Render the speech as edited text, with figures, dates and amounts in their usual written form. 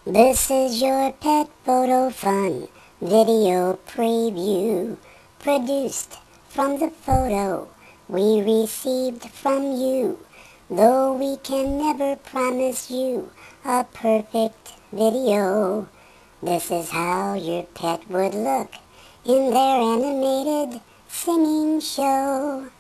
This is your pet photo fun video preview, produced from the photo we received from you. Though we can never promise you a perfect video, this is how your pet would look in their animated singing show.